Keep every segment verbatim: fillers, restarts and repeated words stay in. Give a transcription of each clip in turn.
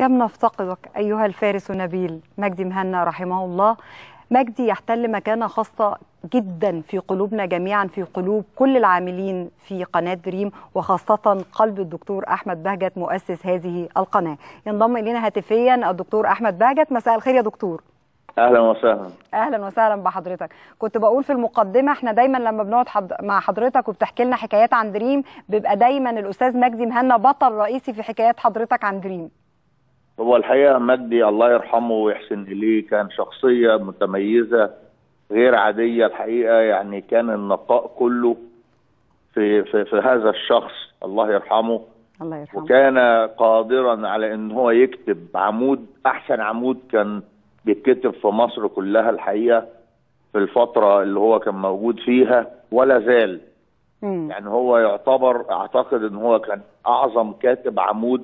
كم نفتقدك أيها الفارس النبيل مجدي مهنا رحمه الله. مجدي يحتل مكانة خاصة جدا في قلوبنا جميعا، في قلوب كل العاملين في قناة دريم، وخاصة قلب الدكتور أحمد بهجت مؤسس هذه القناة. ينضم إلينا هاتفيا الدكتور أحمد بهجت. مساء الخير يا دكتور. اهلا وسهلا. اهلا وسهلا بحضرتك. كنت بقول في المقدمه احنا دايما لما بنقعد حض... مع حضرتك وبتحكي لنا حكايات عن دريم بيبقى دايما الاستاذ مجدي مهنا بطل رئيسي في حكايات حضرتك عن دريم. هو الحقيقه مجدي الله يرحمه ويحسن اليه كان شخصيه متميزه غير عاديه الحقيقه، يعني كان النقاء كله في في, في هذا الشخص الله يرحمه. الله يرحمه. وكان قادرا على ان هو يكتب عمود، احسن عمود كان بيتكتب في مصر كلها الحقيقه في الفتره اللي هو كان موجود فيها ولا زال. مم. يعني هو يعتبر اعتقد ان هو كان اعظم كاتب عمود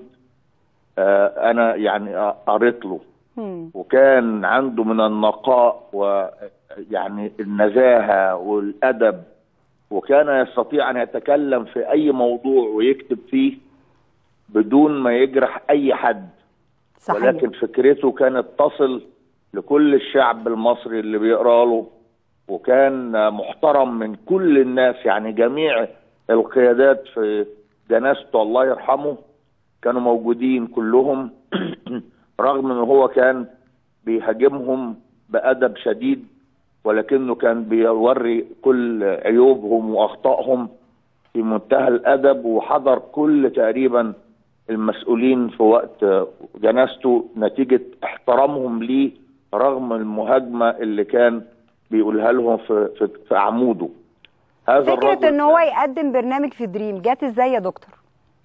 آه انا يعني قريت له. مم. وكان عنده من النقاء ويعني النزاهه والادب، وكان يستطيع ان يتكلم في اي موضوع ويكتب فيه بدون ما يجرح اي حد. صحيح. ولكن فكرته كانت تصل لكل الشعب المصري اللي بيقرا له، وكان محترم من كل الناس، يعني جميع القيادات في جنازته الله يرحمه كانوا موجودين كلهم رغم ان هو كان بيهاجمهم بأدب شديد، ولكنه كان بيوري كل عيوبهم واخطائهم في منتهى الادب، وحضر كل تقريبا المسؤولين في وقت جنازته نتيجه احترامهم ليه رغم المهاجمه اللي كان بيقولها لهم في في, في عموده. هذا فكره ان هو يقدم برنامج في دريم جات ازاي يا دكتور؟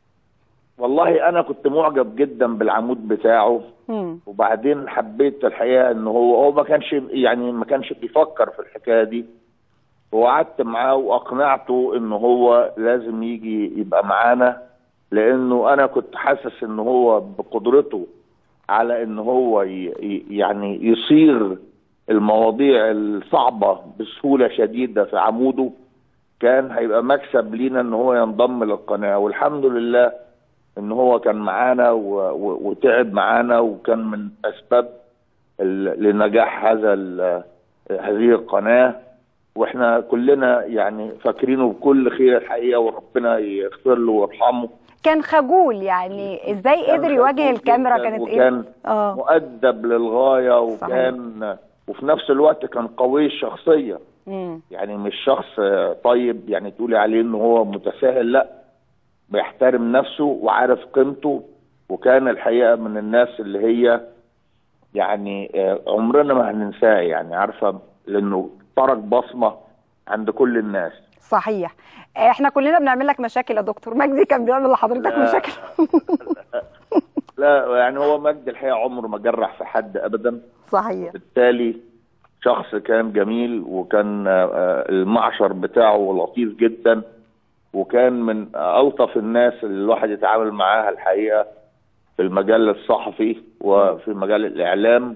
والله انا كنت معجب جدا بالعمود بتاعه. مم. وبعدين حبيت الحقيقه ان هو هو ما كانش يعني ما كانش بيفكر في الحكايه دي، وقعدت معاه واقنعته ان هو لازم يجي يبقى معانا، لانه انا كنت حاسس ان هو بقدرته على ان هو يعني يصيغ المواضيع الصعبه بسهوله شديده في عموده، كان هيبقى مكسب لينا ان هو ينضم للقناه. والحمد لله ان هو كان معانا وتعب معانا، وكان من اسباب لنجاح هذا هذه القناه، واحنا كلنا يعني فاكرينه بكل خير الحقيقه، وربنا يغفر له ويرحمه. كان خجول، يعني ازاي قدر يواجه الكاميرا؟ كانت ايه؟ وكان آه. مؤدب للغايه، وكان صحيح. وفي نفس الوقت كان قوي الشخصيه. مم. يعني مش شخص طيب يعني تقولي عليه ان هو متساهل، لا، بيحترم نفسه وعارف قيمته. وكان الحقيقه من الناس اللي هي يعني عمرنا ما هننساه، يعني عارفه، لانه ترك بصمه عند كل الناس. صحيح. احنا كلنا بنعمل لك مشاكل يا دكتور. مجدي كان بيعمل لحضرتك لا مشاكل؟ لا, لا يعني هو مجدي الحقيقه عمره ما جرح في حد ابدا. صحيح. بالتالي شخص كان جميل، وكان المعشر بتاعه لطيف جدا، وكان من ألطف الناس اللي الواحد يتعامل معاها الحقيقة في المجال الصحفي وفي مجال الإعلام.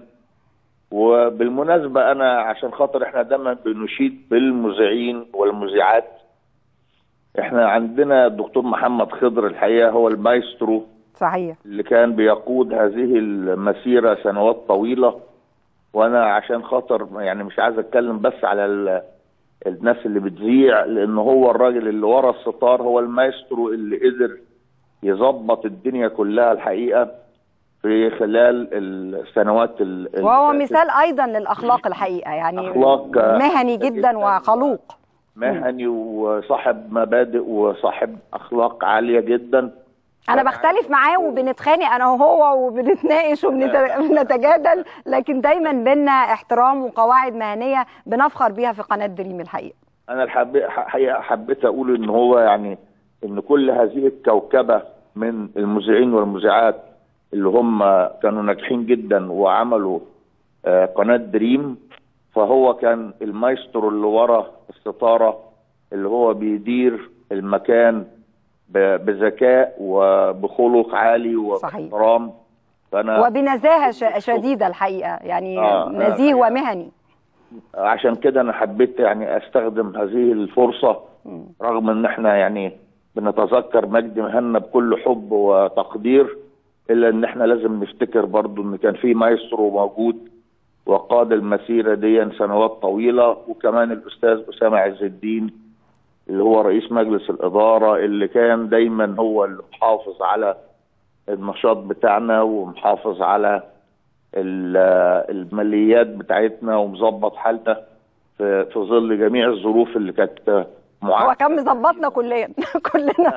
وبالمناسبة أنا عشان خاطر إحنا دايما بنشيد بالمذيعين والمذيعات، إحنا عندنا الدكتور محمد خضر الحقيقة هو المايسترو. صحيح. اللي كان بيقود هذه المسيرة سنوات طويلة. وأنا عشان خاطر يعني مش عايز أتكلم بس على الناس اللي بتذيع، لان هو الراجل اللي ورا الستار، هو المايسترو اللي قدر يظبط الدنيا كلها الحقيقه في خلال السنوات. وهو مثال ايضا للاخلاق الحقيقه، يعني أخلاق مهني جدا, جداً وخلوق، مهني وصاحب مبادئ وصاحب اخلاق عاليه جدا. انا بختلف معاه وبنتخانق انا وهو وبنتناقش وبنتجادل، لكن دايما بينا احترام وقواعد مهنيه بنفخر بيها في قناه دريم الحقيقه. انا الحقيقه حبيت اقول ان هو يعني ان كل هذه الكوكبه من المذيعين والمذيعات اللي هم كانوا ناجحين جدا وعملوا قناه دريم، فهو كان المايسترو اللي ورا الستاره، اللي هو بيدير المكان بذكاء وبخلق عالي وباحترام. فانا وبنزاهه شديده الحقيقه، يعني آه نزيه آه ومهني. عشان كده انا حبيت يعني استخدم هذه الفرصه، رغم ان احنا يعني بنتذكر مجدي مهنا بكل حب وتقدير، الا ان احنا لازم نفتكر برضو ان كان في مايسترو موجود وقاد المسيره دي سنوات طويله، وكمان الاستاذ اسامه عز الدين اللي هو رئيس مجلس الاداره، اللي كان دايما هو اللي محافظ على النشاط بتاعنا ومحافظ على الماليات بتاعتنا ومظبط حالنا في في ظل جميع الظروف اللي كانت معاقبه. هو كان مظبطنا كلنا كلنا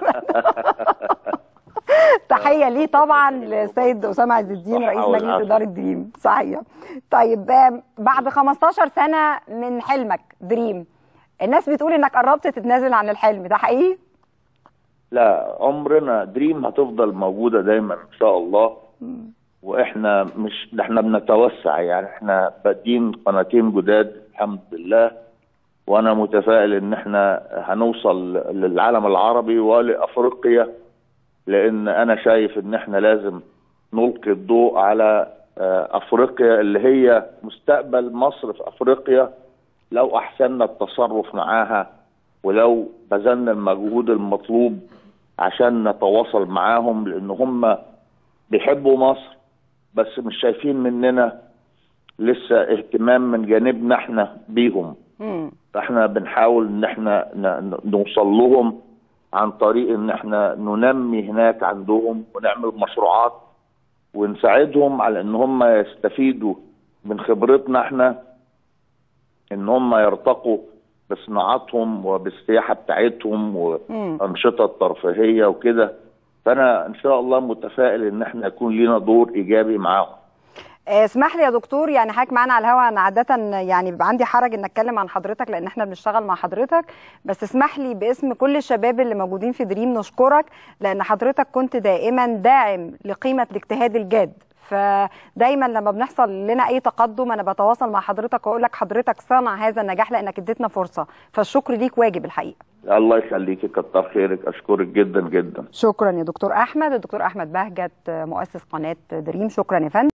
تحيه ليه طبعا للسيد اسامه عز الدين رئيس مجلس اداره دريم. صحيح. طيب بعد خمستاشر سنه من حلمك دريم، الناس بتقول انك قربت تتنازل عن الحلم، ده حقيقي؟ لا، عمرنا دريم هتفضل موجوده دايما ان شاء الله. م. واحنا مش احنا بنتوسع، يعني احنا بادين قناتين جداد الحمد لله، وانا متفائل ان احنا هنوصل للعالم العربي ولافريقيا، لان انا شايف ان احنا لازم نلقي الضوء على افريقيا اللي هي مستقبل مصر في افريقيا لو احسننا التصرف معاها، ولو بذلنا المجهود المطلوب عشان نتواصل معاهم، لان هم بيحبوا مصر بس مش شايفين مننا لسه اهتمام من جانبنا احنا بيهم. مم. فاحنا بنحاول ان احنا نوصل لهم عن طريق ان احنا ننمي هناك عندهم ونعمل مشروعات ونساعدهم على ان هم يستفيدوا من خبرتنا احنا، ان هم يرتقوا بصناعاتهم وبالسياحه بتاعتهم وانشطه الترفيهيه وكده. فانا ان شاء الله متفائل ان احنا يكون لنا دور ايجابي معاهم. اسمح لي يا دكتور، يعني حضرتك معانا على الهواء، انا عاده يعني بيبقى عندي حرج ان اتكلم عن حضرتك لان احنا بنشتغل مع حضرتك، بس اسمح لي باسم كل الشباب اللي موجودين في دريم نشكرك، لان حضرتك كنت دائما داعم لقيمه الاجتهاد الجاد. فدايما لما بنحصل لنا اي تقدم انا بتواصل مع حضرتك واقول لك حضرتك صنع هذا النجاح لانك اديتنا فرصه، فالشكر ليك واجب الحقيقه. الله يخليكي، كتر خيرك، اشكرك جدا جدا. شكرا يا دكتور احمد. الدكتور احمد بهجت مؤسس قناه دريم، شكرا يا فندم.